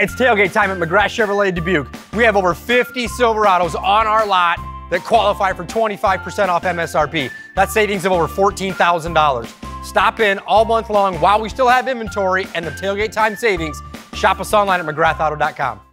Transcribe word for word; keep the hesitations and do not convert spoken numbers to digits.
It's tailgate time at McGrath Chevrolet of Dubuque. We have over fifty Silverados on our lot that qualify for twenty-five percent off M S R P. That's savings of over fourteen thousand dollars. Stop in all month long while we still have inventory and the tailgate time savings. Shop us online at McGrath Auto dot com.